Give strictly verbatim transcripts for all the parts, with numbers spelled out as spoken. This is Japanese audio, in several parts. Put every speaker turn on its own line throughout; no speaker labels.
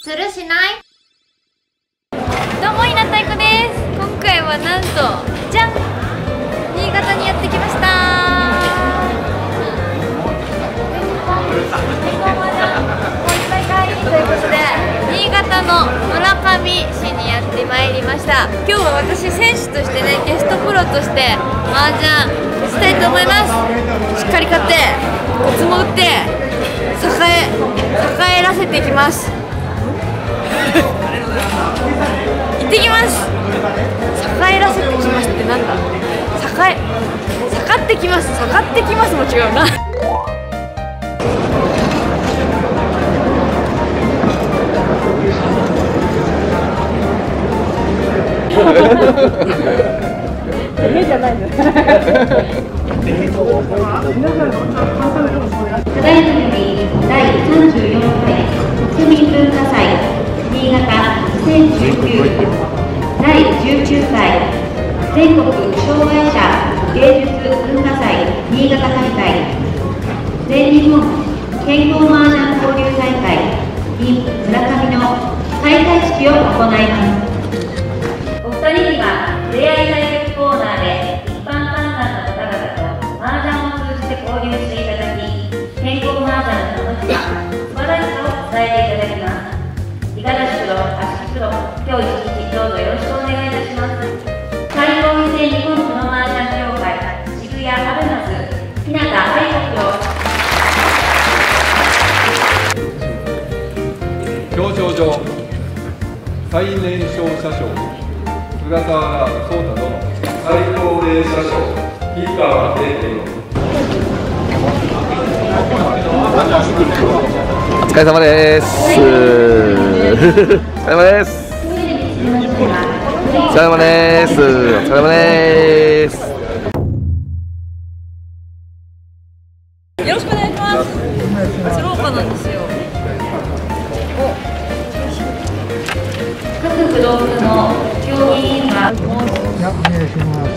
するしない。どうも、稲田愛子です。今回はなんとじゃん、新潟にやってきました。ということで、新潟の村上市にやってまいりました。今日は私選手としてね、ゲストプロとして麻雀したいと思います。しっかり勝ってコツも打って栄え栄えらせていきます。行ってきます。栄えらせてきますってなんだ。栄え盛ってきます。盛ってきますも違うな。家じゃないの。ただいまよりだいさんじゅうよんかい国民文化祭新潟にせんじゅうきゅうだいじゅうきゅうかい全国障害者芸術文化祭新潟大会全日本健康麻雀交流大会 in 村上の開会式を行います。お二人には出会い対決コーナーで一般観覧の方々と麻雀を通じて交流していただき、健康麻雀の楽しさ、素晴らしさを伝えていただきます。五十嵐プロ、芦木プロ、今日一日どうぞよろしくお願いいたします。最高にせん日本プロ麻雀協会渋谷アベナス日向愛子プロ。
表彰状最年少車掌菅沢颯太殿、最高齢車掌氷川栄殿。
お疲れ様です。お疲れ様です。お疲れ様です。お疲れ様です。
よろしくお願いします。スローカなんですよ。各ブロックの競技員がお願いします。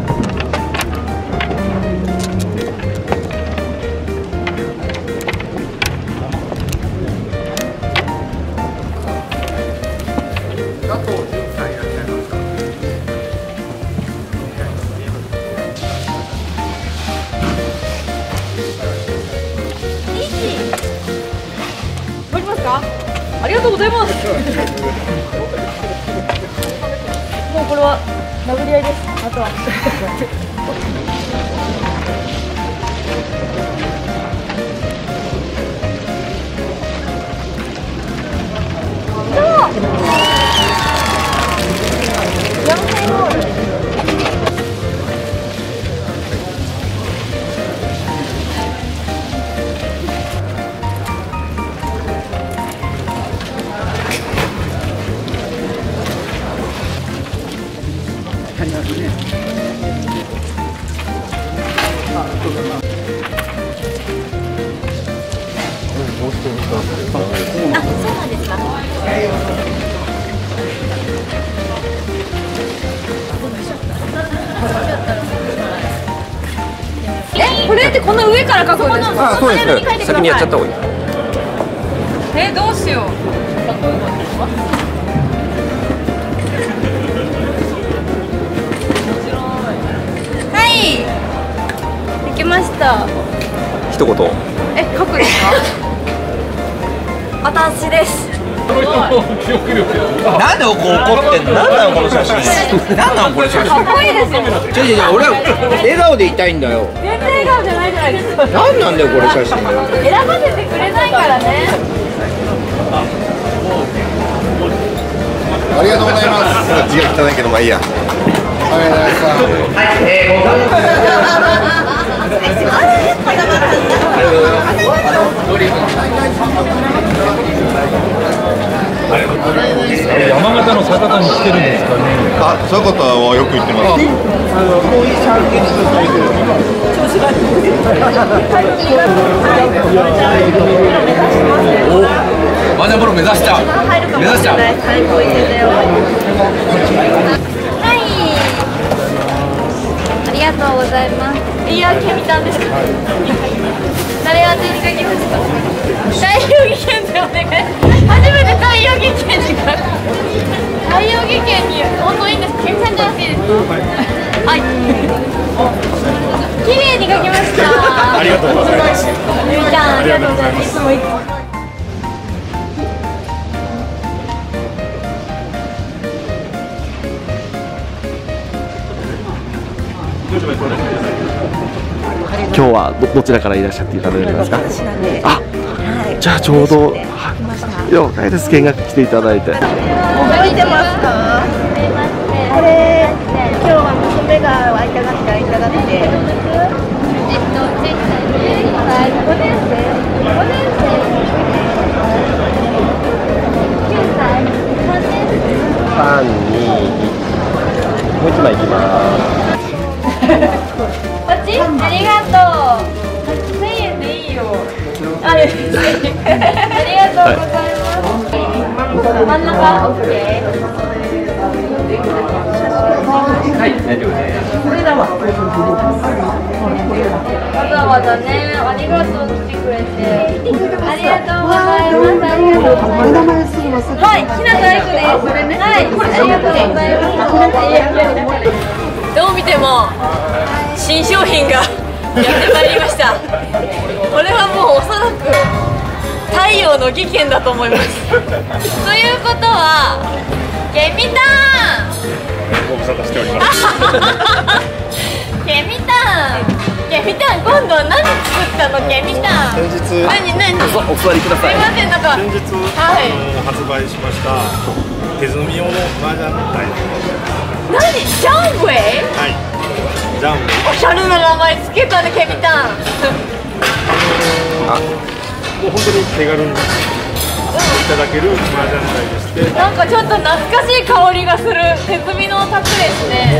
ありがとうございます。もうこれは殴り合いです。あとは。え、これってこの上から書くんですか？
あ、そうです。先にやっちゃった方がいい。
え、どうしよう。はい、できました。
一言。
え、書くですか？私です。
なんでこう怒ってんの？なんなのこの写真。なんなのこの写真。
かっこいいですよ。
ちょいちょい、俺は笑顔でいたいんだよ。
全然笑顔じゃないじゃないですか。
なんなんだよこれ写真。
選ばせてくれないからね。
ありがとうございます。字が汚いけどまあいいや。はい、えー、ご参加
山形の酒田に来てるんですかね。
あ、酒田はよく行ってます。
お、マジャプロ目指した。目指した。
最高いけだよ。はい。ありがとうございます。いや、ケミタンです。誰当てに書きました。大遊戯検定お願い。初めて大遊
とうございます。いつもいつも。
今日は ど, どちらからいらっしゃっていただいてますか？
私なんで。
あ、
はい。
じゃあちょうど
来ました。
了解です。見学来ていただいて。
覚えてますか？これ今日は娘が会いたがって会いたがって。えっとごねん生。ごねん生。きゅうさい。
さん、に、もう一枚いきます。
こっち？ありがとう。せんえんでいいよ。あ、いいです。ありがとうございます。真ん中、オッケー。
はい、大丈夫です。
これだわ。
わざわざね、ありがとう来てくれて。ありがとうございます。ありがとうございます。はい、ひなたあいこです。はい、ありがとうございます。どう見ても新商品がやってまいりました。これはもうおそらく太陽の技研だと思います。ということはケミタン。
ご無沙汰しております。
ケミタン、ケミタン、今度は何作ったの？ケミタン。
先日、
何何？
どうぞお座りください。
すいません、なんか。
先日、
はい、
あの発売しました手積み用の麻雀台。
何？ジャンウェイ？
はい。ジャンウェイ。
おしゃれな名前つけたね、ケミタン。
あ、
もう本当に手軽にいただける麻雀台でして。
なんかちょっと懐かしい香りがする手摘みの卓ですね。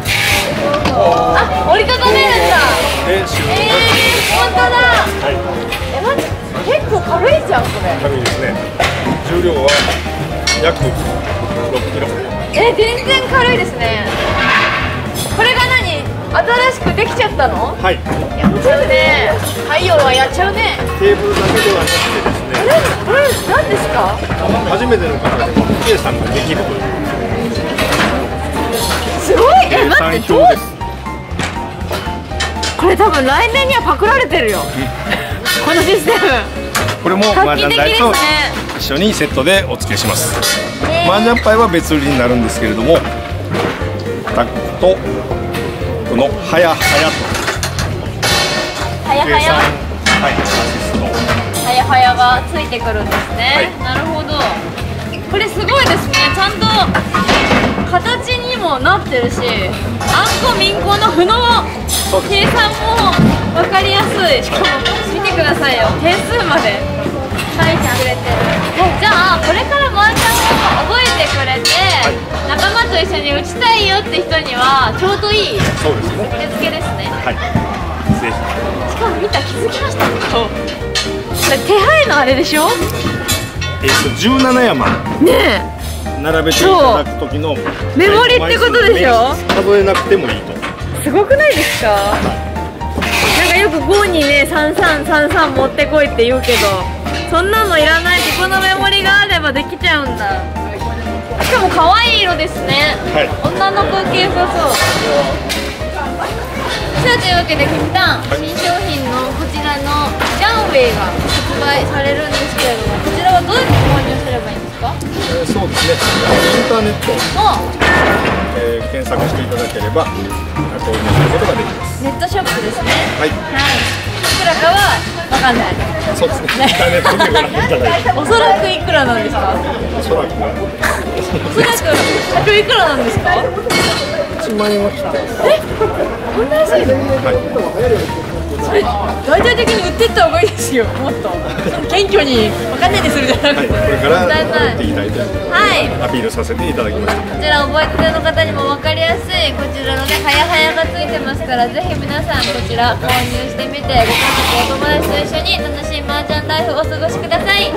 あ、折りたためるんだ。
で、収納が
えー、本当だ。
はい。
え、待って、結構軽いじゃん、これ。
軽いですね。重量は約ろっキロ。
え、全然軽いですね。これが何？新しくできちゃったの？
はい。
やっちゃうね。太陽はやっちゃうね。
テーブルだけではなくてですね。
これ、これ何ですか？
初めての方でも K さんができるという。
すごい。え、待って、どう？
計算表です。
これ多分来年にはパクられてるよ。このシステム。
これも
画
麻
期的ですね。
雀台と一緒にセットでお付けします。
えー
麻雀牌は別売りになるんですけれども、タックとこのはやはやと
はやはや。
はい、アシスト。
はやはやがついてくるんですね。なるほど。これすごいですね。ちゃんと形にもなってるし、あんこみんこの符の計算も分かりやすい。しかも見てくださいよ。点数まで書いてくれてる。え、じゃあこれから麻雀を覚えてくれて、仲間と一緒に打ちたいよって人にはちょうどいい
そうですね。
手付けですね。
はい。ぜ
しかも見た、気づきましたけど、これ手配のあれでしょ？
ひ。えっとじゅうなな山
ね
並べていただく時の
メモリってことでしょ？
数えなくてもいいと。
え、すごくないですか？なんかよくごにね、さんさんさんさん持ってこいって言うけど、そんなのいらないし、このメモリがあればできちゃうんだ。しかも可愛い色ですね。
はい。
女の子系良さそう。さあ、というわけで、キムタン、新商品のこちらのジャンウェイが発売されるんですけれども、こちらはどうやって購入すればいいんですか？
えーそうですね。インターネット、
の
えー検索していただければ購入することができます。
ネットショップですね。
はい。
はい。いくらかはわかんない。
そうですね。インターネットでご覧いただいて、
おそらくいくらなんですか？
おそらく
おそらくひゃくいくらなんですか？
いちまん円は切ってます。
え、こんな安いの？それ大々的に売ってった方がいいですよ。もっと謙虚にわかんないでするじゃなくて、
はい。これから
だいぶ
売っていただいて
はい。
アピールさせていただきました。
こちら覚えてるの方にも分かりやすいこちらのね、はやはやがついてますから、ぜひ皆さんこちら購入してみて、ご家族お友達と一緒に楽しい麻雀ライフをお過ごしください。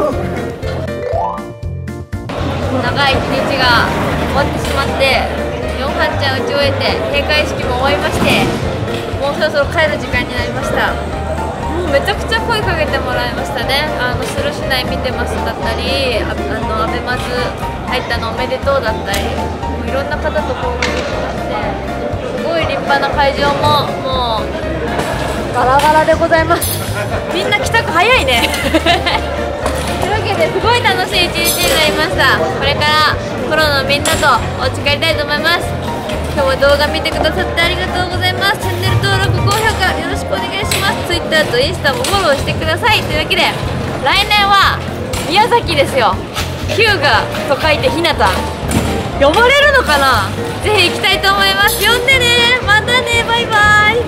長い一日が終わってしまって、よんはんちゃん打ち終えて、閉会式も終わりまして、もうそろそろ帰る時間になりました。もうめちゃくちゃ声かけてもらいましたね。あのスル市内見てますだったり、ああのアベマズ入ったのおめでとうだったり、もういろんな方と交流できまして、すごい立派な会場ももうガラガラでございます。みんな帰宅早いね。というわけですごい楽しい一日になりました。これからプロのみんなとお家帰りたいと思います。今日も動画見てくださってありがとうございます。チャンネル登録、高評価よろしくお願いします。 Twitter とインスタもフォローしてください。というわけで来年は宮崎ですよ。日向と書いてひなた、呼ばれるのかな。ぜひ行きたいと思います。呼んでね。またね、バイバイ。